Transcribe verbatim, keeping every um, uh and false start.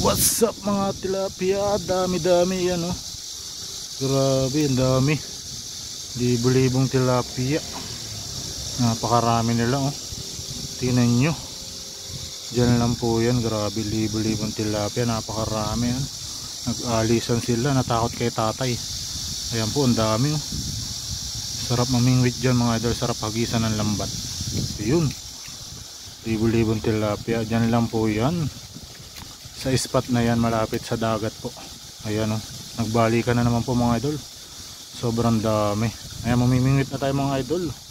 What's up mga tilapia? Dami dami yan, oh. Grabe, ang dami. Libo-libong tilapia. Napakarami nila, oh. Tingnan nyo. Diyan lang po yan. Grabe, libo-libong tilapia. Napakarami yan. Nag-alisan sila. Natakot kay tatay. Ayan po, ang dami, oh. Sarap mamingwit dyan mga idol. Sarap hagisan ng lambat. Ayun. Libo-libong tilapia. Diyan lang po yan. Sa spot na yan, malapit sa dagat po. Ayan, oh. Nagbalikan na naman po mga idol. Sobrang dami. Ayan, mamimingwit na tayo mga idol.